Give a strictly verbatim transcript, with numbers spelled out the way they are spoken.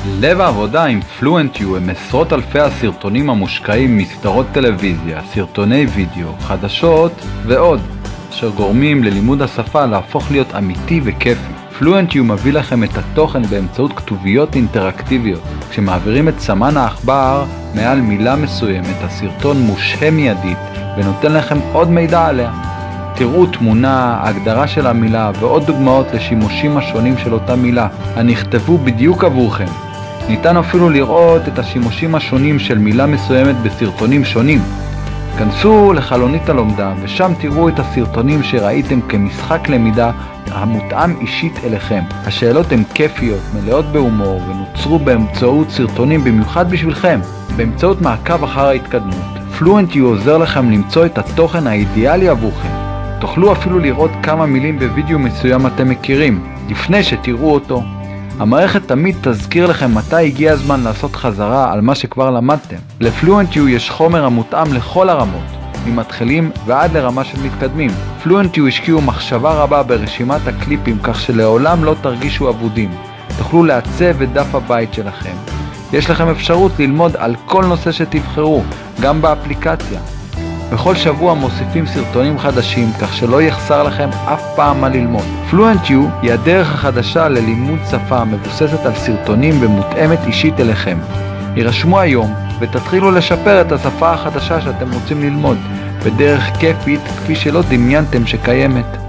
לב העבודה עם פלואנט-יו הם עשרות אלפי הסרטונים המושקעים מסדרות טלוויזיה, סרטוני וידאו, חדשות ועוד, אשר גורמים ללימוד השפה להפוך להיות אמיתי וכיפי. פלואנט-יו מביא לכם את התוכן באמצעות כתוביות אינטראקטיביות. כשמעבירים את סמן העכבר מעל מילה מסוימת, הסרטון מושהה מיידית ונותן לכם עוד מידע עליה. תראו תמונה, הגדרה של המילה ועוד דוגמאות לשימושים השונים של אותה מילה הנכתבו בדיוק עבורכם. ניתן אפילו לראות את השימושים השונים של מילה מסוימת בסרטונים שונים. כנסו לחלונית הלומדה ושם תראו את הסרטונים שראיתם כמשחק למידה המותאם אישית אליכם. השאלות הן כיפיות, מלאות בהומור ונוצרו באמצעות סרטונים במיוחד בשבילכם. באמצעות מעקב אחר ההתקדמות, פלואנט-יו עוזר לכם למצוא את התוכן האידיאלי עבורכם. תוכלו אפילו לראות כמה מילים בווידאו מסוים אתם מכירים, לפני שתראו אותו. המערכת תמיד תזכיר לכם מתי הגיע הזמן לעשות חזרה על מה שכבר למדתם. לפלואנט-יו יש חומר המותאם לכל הרמות, ממתחילים ועד לרמה של מתקדמים. פלואנט-יו השקיעו מחשבה רבה ברשימת הקליפים כך שלעולם לא תרגישו אבודים. תוכלו לעצב את דף הבית שלכם. יש לכם אפשרות ללמוד על כל נושא שתבחרו, גם באפליקציה. בכל שבוע מוסיפים סרטונים חדשים כך שלא יחסר לכם אף פעם מה ללמוד. פלואנט-יו היא הדרך החדשה ללימוד שפה מבוססת על סרטונים ומותאמת אישית אליכם. הירשמו היום ותתחילו לשפר את השפה החדשה שאתם רוצים ללמוד בדרך כיפית כפי שלא דמיינתם שקיימת.